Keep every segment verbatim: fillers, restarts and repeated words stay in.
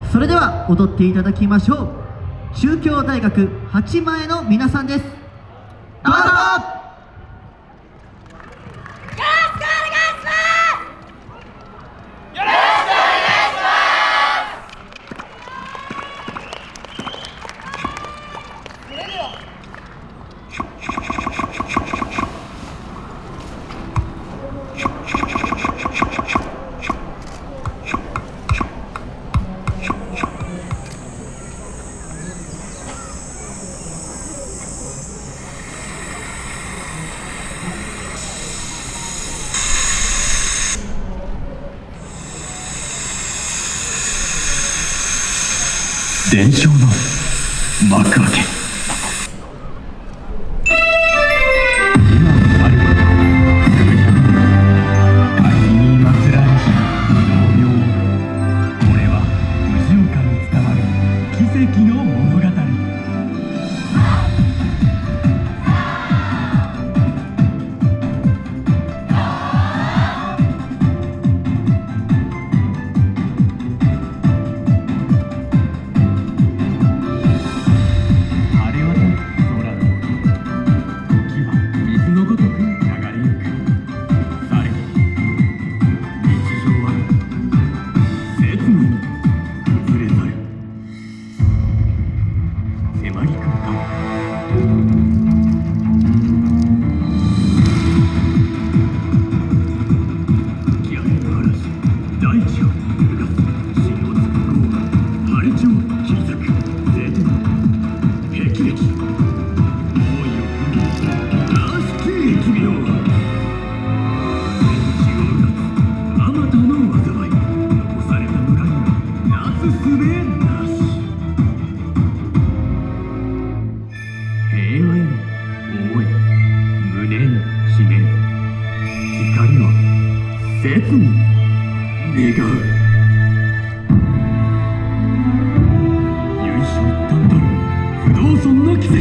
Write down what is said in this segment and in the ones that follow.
それでは踊っていただきましょう。中京大学八前の皆さんです。どうぞ。 伝承の幕開け。今のあるは数百年滝に祀られし農業。これは藤岡に伝わる奇跡の物語。切に願う。由緒一端たる不動尊の奇跡。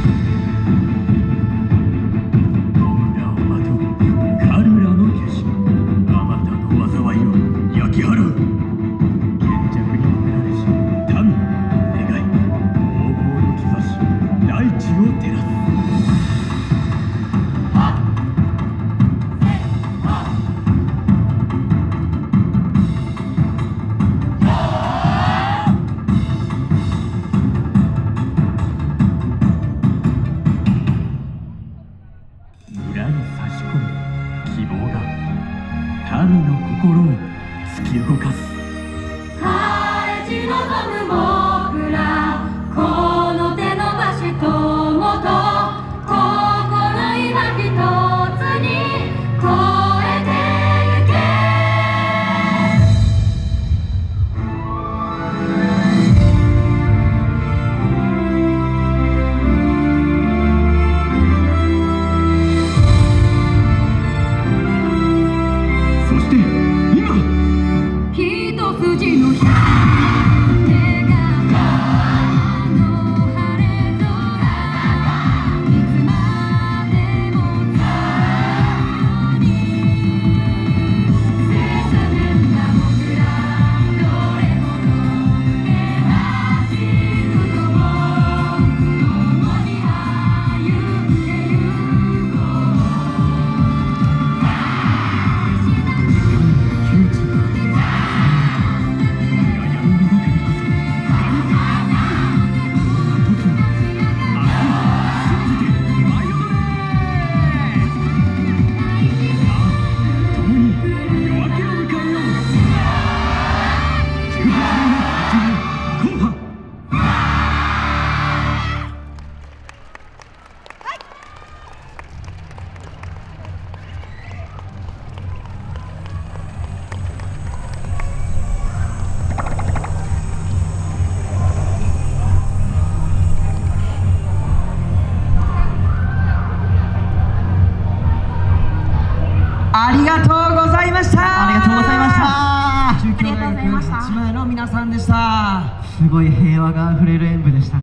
野村をまとうカルラの化身。あまたの災いを焼き払う。賢弱に込められし民の願い。横暴の兆し大地を照らす。民の心を突き動かす。 晴れ地望む僕ら、この手伸ばし友と心今一つに超えてゆけ。 ありがとうございました。ありがとうございました。中京大学八前の皆さんでした。すごい平和があふれる演舞でした。